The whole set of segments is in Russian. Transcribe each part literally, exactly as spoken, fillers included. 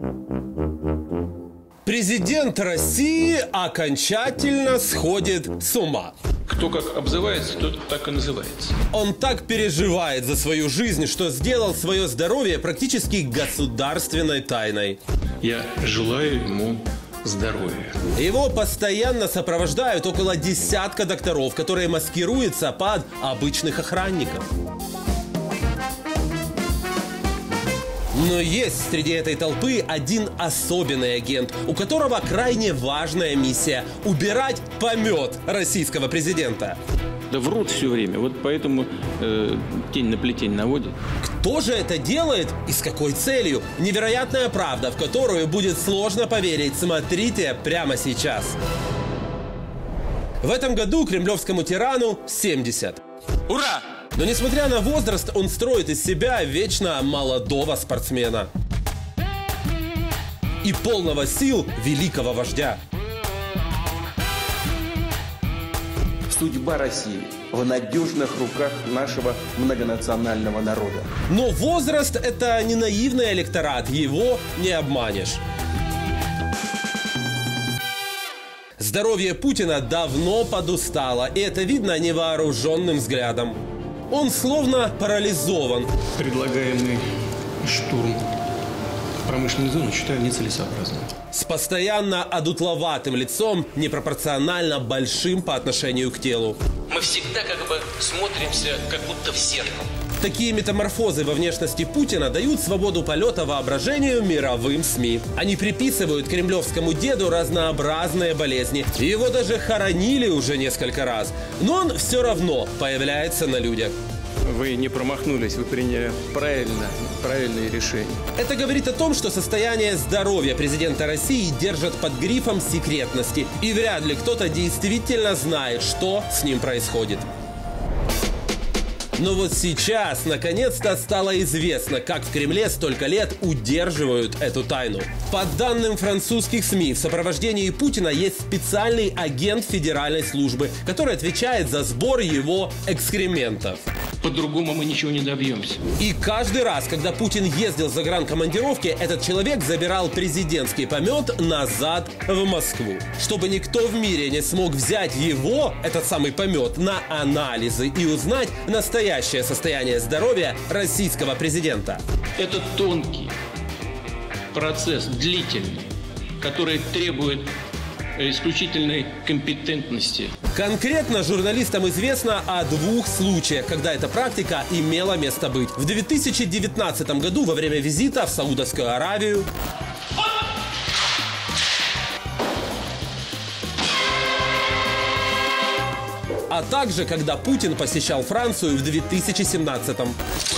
Президент России окончательно сходит с ума. Кто как обзывается, тот так и называется. Он так переживает за свою жизнь, что сделал свое здоровье практически государственной тайной. Я желаю ему здоровья. Его постоянно сопровождают около десятка докторов, которые маскируются под обычных охранников. Но есть среди этой толпы один особенный агент, у которого крайне важная миссия – убирать помет российского президента. Да врут все время, вот поэтому э, тень на плетень наводит. Кто же это делает и с какой целью? Невероятная правда, в которую будет сложно поверить. Смотрите прямо сейчас. В этом году кремлевскому тирану семьдесят. Ура! Но несмотря на возраст, он строит из себя вечно молодого спортсмена и полного сил великого вождя. Судьба России в надежных руках нашего многонационального народа. Но возраст – это не наивный электорат, его не обманешь. Здоровье Путина давно подустало, и это видно невооруженным взглядом. Он словно парализован. Предлагаемый штурм промышленной зоны считаю нецелесообразным. С постоянно одутловатым лицом, непропорционально большим по отношению к телу. Мы всегда как бы смотримся как будто в зеркало. Такие метаморфозы во внешности Путина дают свободу полета воображению мировым СМИ. Они приписывают кремлевскому деду разнообразные болезни. Его даже хоронили уже несколько раз. Но он все равно появляется на людях. Вы не промахнулись, вы приняли правильно, правильные решения. Это говорит о том, что состояние здоровья президента России держат под грифом секретности. И вряд ли кто-то действительно знает, что с ним происходит. Но вот сейчас, наконец-то, стало известно, как в Кремле столько лет удерживают эту тайну. По данным французских СМИ, в сопровождении Путина есть специальный агент Федеральной службы, который отвечает за сбор его экскрементов. По-другому мы ничего не добьемся. И каждый раз, когда Путин ездил за загранкомандировки, этот человек забирал президентский помет назад в Москву. Чтобы никто в мире не смог взять его, этот самый помет, на анализы и узнать настоящее состояние здоровья российского президента. Это тонкий процесс, длительный, который требует исключительной компетентности. Конкретно журналистам известно о двух случаях, когда эта практика имела место быть. В две тысячи девятнадцатом году во время визита в Саудовскую Аравию, а также когда Путин посещал Францию в две тысячи семнадцатом.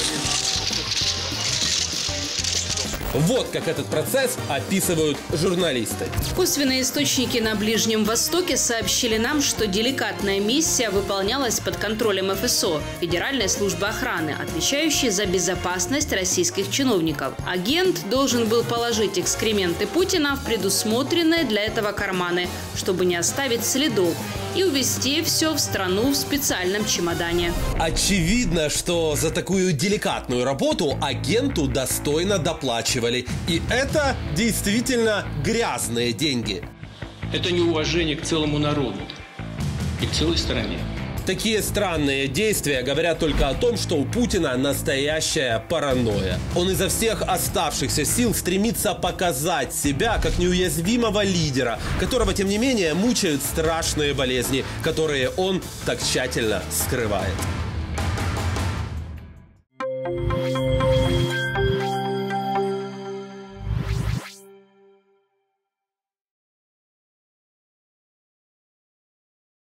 Вот как этот процесс описывают журналисты. Косвенные источники на Ближнем Востоке сообщили нам, что деликатная миссия выполнялась под контролем эф эс о – Федеральной службы охраны, отвечающей за безопасность российских чиновников. Агент должен был положить экскременты Путина в предусмотренные для этого карманы, чтобы не оставить следов, и увезти все в страну в специальном чемодане. Очевидно, что за такую деликатную работу агенту достойно доплачивали. И это действительно грязные деньги. Это неуважение к целому народу и к целой стране. Такие странные действия говорят только о том, что у Путина настоящая паранойя. Он изо всех оставшихся сил стремится показать себя как неуязвимого лидера, которого, тем не менее, мучают страшные болезни, которые он так тщательно скрывает.